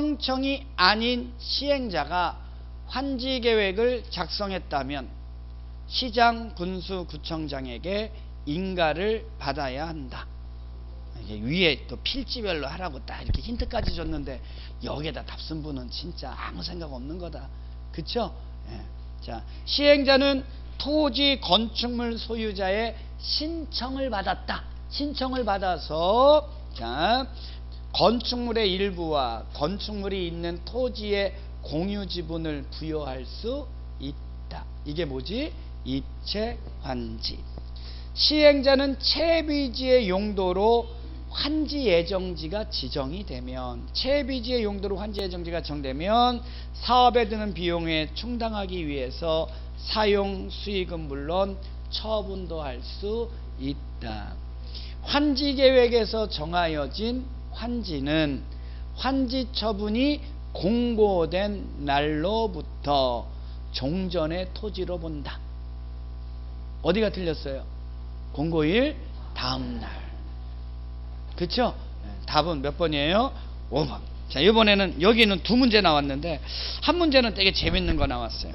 행정청이 아닌 시행자가 환지계획을 작성했다면 시장, 군수, 구청장에게 인가를 받아야 한다. 이게 위에 또 필지별로 하라고 딱 이렇게 힌트까지 줬는데 여기에다 답쓴분은 진짜 아무 생각 없는 거다. 그쵸? 예. 자, 시행자는 토지 건축물 소유자의 신청을 받았다. 신청을 받아서 자, 건축물의 일부와 건축물이 있는 토지의 공유 지분을 부여할 수 있다. 이게 뭐지? 입체 환지. 시행자는 채비지의 용도로 환지 예정지가 지정이 되면, 채비지의 용도로 환지 예정지가 정되면 사업에 드는 비용에 충당하기 위해서 사용 수익은 물론 처분도 할 수 있다. 환지 계획에서 정하여진 환지는 환지 처분이 공고된 날로부터 종전의 토지로 본다. 어디가 틀렸어요? 공고일 다음 날. 그쵸? 답은 몇 번이에요? 5번. 자, 이번에는 여기는 두 문제 나왔는데 한 문제는 되게 재밌는 거 나왔어요.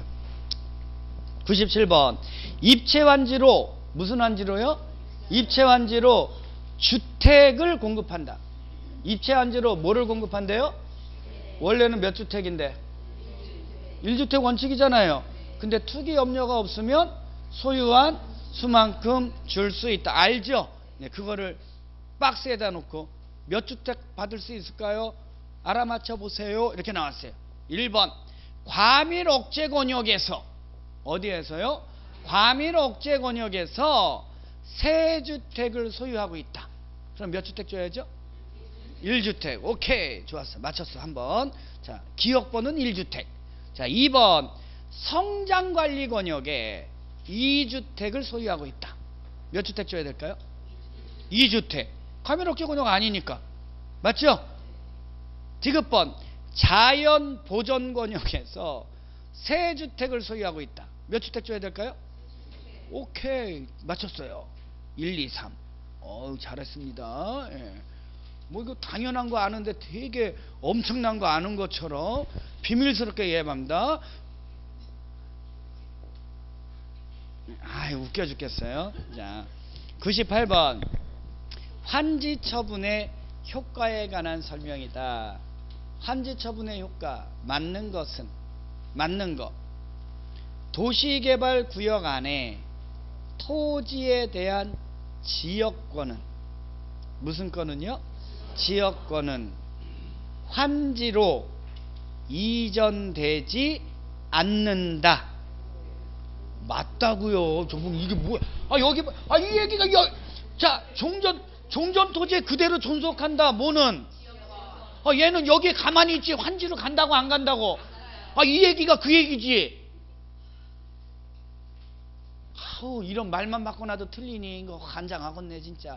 97번. 입체환지로, 무슨 환지로요? 입체환지로 주택을 공급한다. 입체환지로 뭐를 공급한대요? 원래는 몇 주택인데? 1주택 원칙이잖아요. 근데 투기 염려가 없으면 소유한 수만큼 줄 수 있다. 알죠? 네, 그거를 박스에다 놓고 몇 주택 받을 수 있을까요? 알아맞혀 보세요. 이렇게 나왔어요. 1번. 과밀 억제 권역에서, 어디에서요? 과밀 억제 권역에서 세 주택을 소유하고 있다. 그럼 몇 주택 줘야죠? 1주택. 오케이, 좋았어. 맞췄어. 한번. 자, 기억번은 1주택. 자, 2번. 성장관리 권역에 2주택을 소유하고 있다. 몇 주택 줘야 될까요? 2주택. 과밀억제 권역 아니니까. 맞죠? 디귿번. 자연보전 권역에서 3주택을 소유하고 있다. 몇 주택 줘야 될까요? 오케이, 맞췄어요. 1, 2, 3. 잘했습니다. 예. 뭐 이거 당연한 거 아는데 되게 엄청난 거 아는 것처럼 비밀스럽게 이해합니다. 웃겨 죽겠어요. 자, 98번. 환지 처분의 효과에 관한 설명이다. 환지 처분의 효과. 맞는 것은, 맞는 것. 도시개발구역 안에 토지에 대한 지역권은, 무슨 권은요? 지역권은 환지로 이전되지 않는다. 맞다고요. 저분 이게 뭐야? 여기 이 얘기가 자, 종전 토지에 그대로 존속한다. 뭐는? 얘는 여기에 가만히 있지. 환지로 간다고 안 간다고? 이 얘기가 그 얘기지. 이런 말만 바꿔놔도 틀리니 이거 환장하겠네 진짜.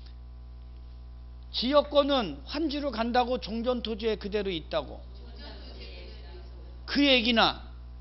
지역권은 환지로 간다고 종전 토지에 그대로 있다고. 그 얘기나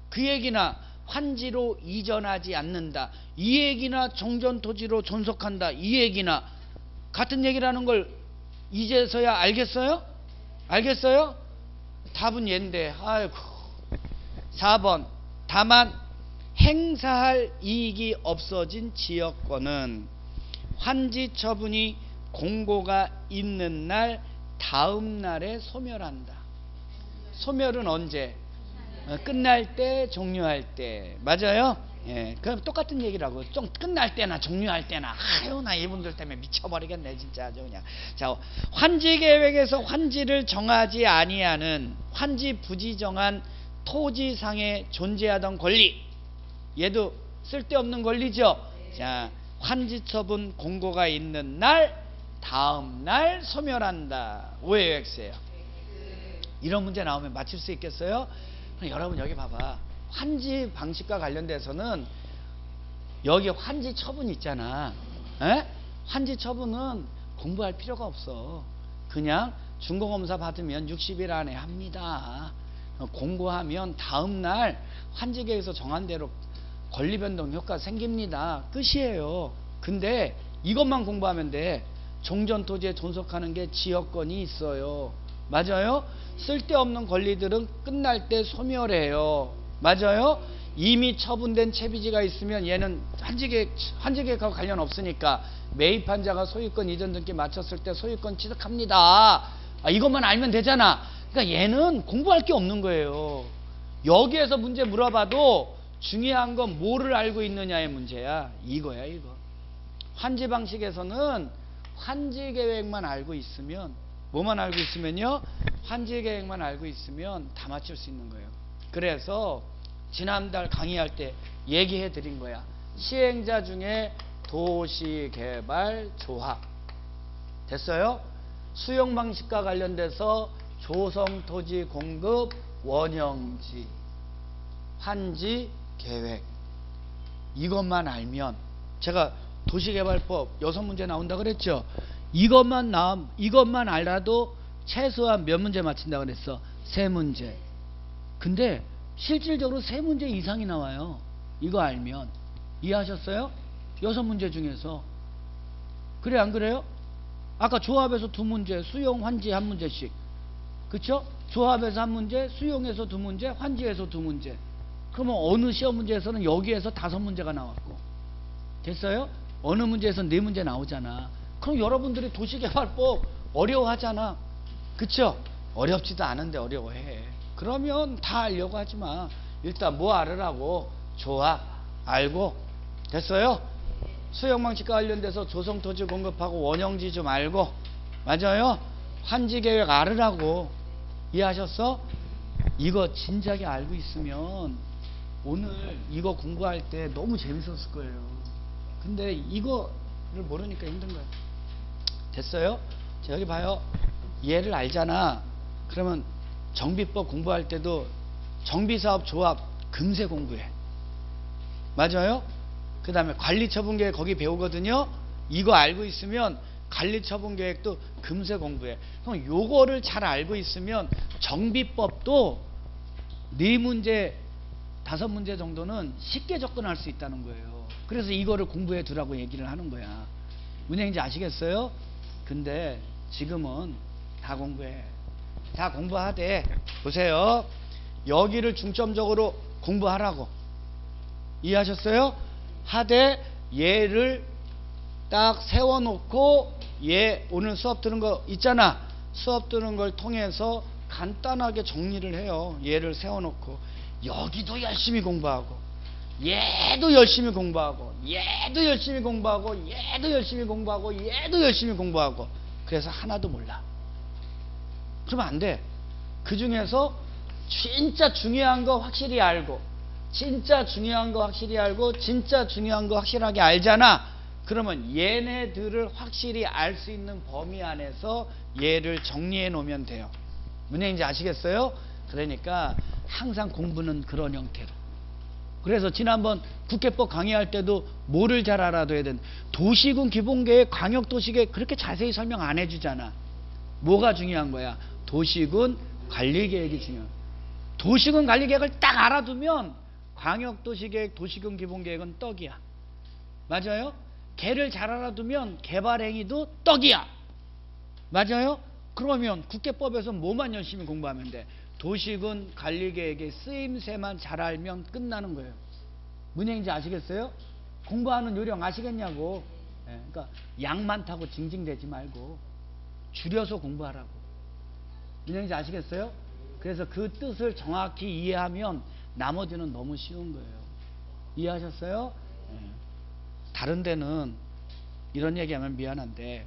환지로 이전하지 않는다. 이 얘기나 종전 토지로 존속한다. 이 얘기나 같은 얘기라는 걸 이제서야 알겠어요? 알겠어요? 답은 얘인데. 아이고. 4번. 다만 행사할 이익이 없어진 지역권은 환지 처분이 공고가 있는 날 다음 날에 소멸한다. 소멸은 언제? 끝날 때, 종료할 때. 맞아요? 예, 그럼 똑같은 얘기라고. 좀 끝날 때나 종료할 때나. 나 이분들 때문에 미쳐버리겠네 진짜 아주 그냥. 자, 환지 계획에서 환지를 정하지 아니하는 환지 부지정한 토지상에 존재하던 권리. 얘도 쓸데없는 권리죠. 자, 환지 처분 공고가 있는 날 다음 날 소멸한다. 오해요, X예요. 이런 문제 나오면 맞출 수 있겠어요? 여러분 여기 봐봐. 환지 방식과 관련돼서는 여기 환지 처분 있잖아. 에? 환지 처분은 공부할 필요가 없어. 그냥 준공검사 받으면 60일 안에 합니다. 공고하면 다음날 환지계획에서 정한 대로 권리변동 효과 생깁니다. 끝이에요. 근데 이것만 공부하면 돼. 종전토지에 존속하는 게 지역권이 있어요. 맞아요? 쓸데없는 권리들은 끝날 때 소멸해요. 맞아요? 이미 처분된 채비지가 있으면 얘는 환지계획하고 관련 없으니까 매입한 자가 소유권 이전 등기 마쳤을 때 소유권 취득합니다. 이것만 알면 되잖아. 그러니까 얘는 공부할 게 없는 거예요. 여기에서 문제 물어봐도 중요한 건 뭐를 알고 있느냐의 문제야. 이거야, 이거. 환지 방식에서는 환지 계획만 알고 있으면, 뭐만 알고 있으면요? 환지 계획만 알고 있으면 다 맞출 수 있는 거예요. 그래서 지난달 강의할 때 얘기해 드린 거야. 시행자 중에 도시개발조합. 됐어요? 수용 방식과 관련돼서 조성 토지 공급 원형지, 환지 계획, 이것만 알면, 제가 도시개발법 6문제 나온다 그랬죠. 이것만 알아도 최소한 몇 문제 맞힌다 그랬어? 3문제. 근데 실질적으로 3문제 이상이 나와요. 이거 알면. 이해하셨어요? 6문제 중에서. 그래 안 그래요? 아까 조합에서 2문제, 수용 환지 1문제씩. 그쵸? 조합에서 1문제, 수용에서 2문제, 환지에서 2문제. 그러면 어느 시험 문제에서는 여기에서 5문제가 나왔고. 됐어요? 어느 문제에서는 4문제 나오잖아. 그럼 여러분들이 도시개발법 어려워하잖아. 그쵸? 어렵지도 않은데 어려워해. 그러면 다 알려고 하지 마. 일단 뭐 알으라고? 조합 알고. 됐어요? 수용방식과 관련돼서 조성토지 공급하고 원형지 좀 알고. 맞아요? 환지계획 알으라고. 이해하셨어? 이거 진작에 알고 있으면 오늘 이거 공부할 때 너무 재밌었을 거예요. 근데 이거를 모르니까 힘든 거예요. 됐어요? 자, 여기 봐요. 얘를 알잖아. 그러면 정비법 공부할 때도 정비사업 조합 금세 공부해. 맞아요? 그 다음에 관리처분계획 거기 배우거든요. 이거 알고 있으면 관리처분계획도 금세 공부해. 그럼 요거를 잘 알고 있으면 정비법도 4문제 5문제 정도는 쉽게 접근할 수 있다는 거예요. 그래서 이거를 공부해 두라고 얘기를 하는 거야. 무슨 얘기인지 아시겠어요? 근데 지금은 다 공부해. 다 공부하되. 보세요. 여기를 중점적으로 공부하라고. 이해하셨어요? 하되 얘를 딱 세워놓고 얘 오늘 수업 들은 거 있잖아. 수업 들은 걸 통해서 간단하게 정리를 해요. 얘를 세워놓고 여기도 열심히 공부하고 얘도 열심히 공부하고 얘도 열심히 공부하고 얘도 열심히 공부하고 얘도 열심히 공부하고. 그래서 하나도 몰라. 그러면 안 돼. 그 중에서 진짜 중요한 거 확실히 알고, 진짜 중요한 거 확실히 알고, 진짜 중요한 거 확실하게 알잖아. 그러면 얘네들을 확실히 알 수 있는 범위 안에서 얘를 정리해 놓으면 돼요. 무슨 얘기인지 아시겠어요? 그러니까 항상 공부는 그런 형태로. 그래서 지난번 국회법 강의할 때도 뭐를 잘 알아둬야 되는, 도시군 기본계획, 광역도시계획 그렇게 자세히 설명 안 해주잖아. 뭐가 중요한 거야? 도시군 관리계획이 중요해. 도시군 관리계획을 딱 알아두면 광역도시계획, 도시군 기본계획은 떡이야. 맞아요? 걔를 잘 알아두면 개발행위도 떡이야. 맞아요? 그러면 국회법에서 뭐만 열심히 공부하면 돼? 도시군 관리계획의 쓰임새만 잘 알면 끝나는 거예요. 무슨 얘기인지 아시겠어요? 공부하는 요령 아시겠냐고. 그러니까 양 많다고 징징대지 말고 줄여서 공부하라고. 무슨 얘기인지 아시겠어요? 그래서 그 뜻을 정확히 이해하면 나머지는 너무 쉬운 거예요. 이해하셨어요? 다른 데는 이런 얘기하면 미안한데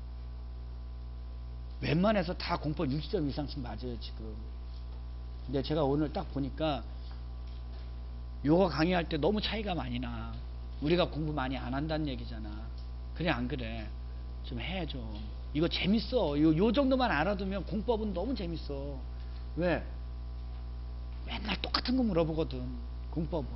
웬만해서 다 공법 60점 이상씩 맞아요 지금. 근데 제가 오늘 딱 보니까 요거 강의할 때 너무 차이가 많이 나. 우리가 공부 많이 안 한다는 얘기잖아. 그래 안 그래? 좀 해 좀. 이거 재밌어. 요 정도만 알아두면 공법은 너무 재밌어. 왜? 맨날 똑같은 거 물어보거든. 공법은.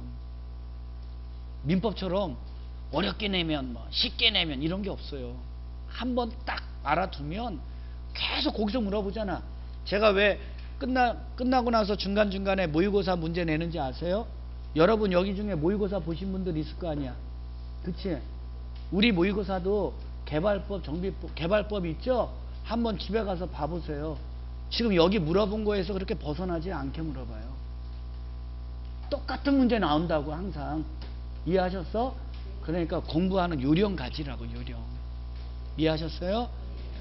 민법처럼 어렵게 내면 뭐 쉽게 내면 이런 게 없어요. 한번 딱 알아두면 계속 거기서 물어보잖아. 제가 왜 끝나고 나서 중간중간에 모의고사 문제 내는지 아세요? 여러분 여기 중에 모의고사 보신 분들 있을 거 아니야. 그치? 우리 모의고사도 개발법, 정비법, 개발법 있죠? 한번 집에 가서 봐보세요. 지금 여기 물어본 거에서 그렇게 벗어나지 않게 물어봐요. 똑같은 문제 나온다고 항상. 이해하셨어? 그러니까 공부하는 요령 가지라고, 요령. 이해하셨어요?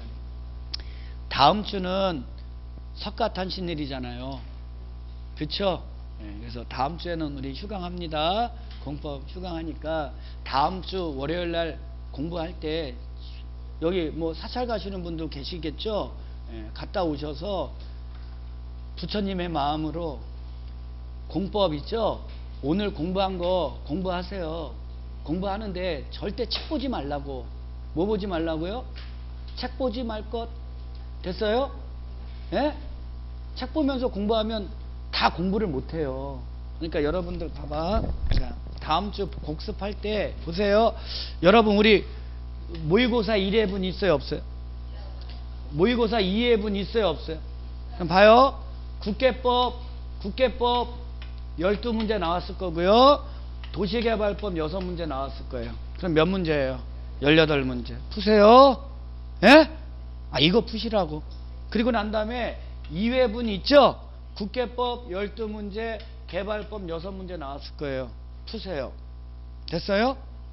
다음 주는 석가탄신일이잖아요. 그쵸? 그래서 다음 주에는 우리 휴강합니다. 공법 휴강하니까 다음 주 월요일 날 공부할 때 여기 뭐 사찰 가시는 분도 계시겠죠? 갔다 오셔서 부처님의 마음으로 공법 있죠? 오늘 공부한 거 공부하세요. 공부하는데 절대 책 보지 말라고. 뭐 보지 말라고요? 책 보지 말 것. 됐어요? 예? 책 보면서 공부하면 다 공부를 못해요. 그러니까 여러분들 봐봐. 자, 다음 주 복습할 때 보세요. 여러분 우리 모의고사 1회분 있어요 없어요? 모의고사 2회분 있어요 없어요? 그럼 봐요. 국계법 12문제 나왔을 거고요. 도시개발법 6문제 나왔을 거예요. 그럼 몇 문제예요? 18문제. 푸세요. 예? 아, 이거 푸시라고. 그리고 난 다음에 2회분 있죠? 국계법 12문제, 개발법 6문제 나왔을 거예요. 푸세요. 됐어요?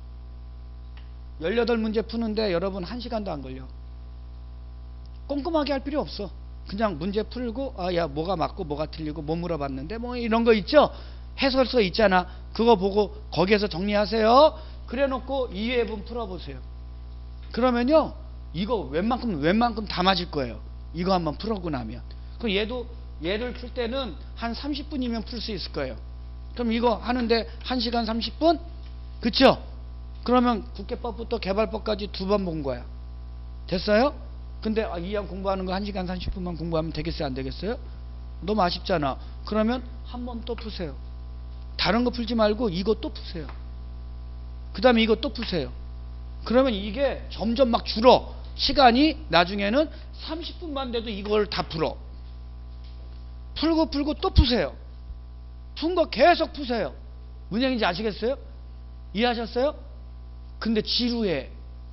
18문제 푸는데 여러분 1시간도 안 걸려. 꼼꼼하게 할 필요 없어. 그냥 문제 풀고 아, 야, 뭐가 맞고 뭐가 틀리고 뭐 물어봤는데 뭐 이런 거 있죠? 해설서 있잖아. 그거 보고 거기에서 정리하세요. 그래 놓고 2회분 풀어보세요. 그러면요 이거 웬만큼 다 맞을 거예요. 이거 한번 풀어보고 나면. 그럼 얘를 풀 때는 한 30분이면 풀 수 있을 거예요. 그럼 이거 하는데 1시간 30분? 그쵸? 그러면 국계법부터 개발법까지 2번 본 거야. 됐어요? 근데 이왕 공부하는 거 1시간 30분만 공부하면 되겠어요? 안 되겠어요? 너무 아쉽잖아. 그러면 한 번 또 푸세요. 다른 거 풀지 말고 이거 또 푸세요. 그 다음에 이거 또 푸세요. 그러면 이게 점점 막 줄어. 시간이 나중에는 30분만 돼도 이걸 다 풀어. 풀고 또 푸세요. 푼 거 계속 푸세요. 무슨 얘기인지 아시겠어요? 이해하셨어요? 근데 지루해요?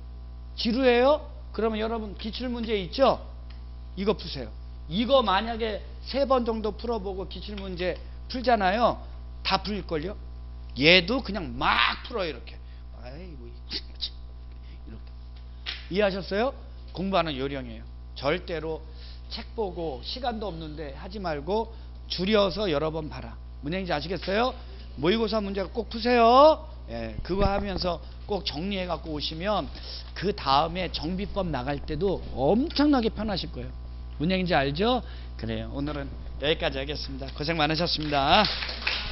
그러면 여러분 기출문제 있죠? 이거 푸세요. 이거 만약에 3번 정도 풀어보고 기출문제 풀잖아요. 다 풀릴걸요? 얘도 그냥 막 풀어요. 이렇게. 아이고, 이렇게. 이해하셨어요? 공부하는 요령이에요. 절대로 책 보고 시간도 없는데 하지 말고 줄여서 여러 번 봐라. 무슨 얘기인지 아시겠어요? 모의고사 문제 꼭 푸세요. 예, 그거 하면서 꼭 정리해 갖고 오시면 그 다음에 정비법 나갈 때도 엄청나게 편하실 거예요. 무슨 얘기인지 알죠? 그래요. 오늘은 여기까지 하겠습니다. 고생 많으셨습니다.